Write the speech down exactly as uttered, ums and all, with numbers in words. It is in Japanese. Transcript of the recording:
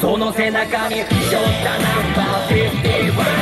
その背中に背負ったナンバーごじゅういち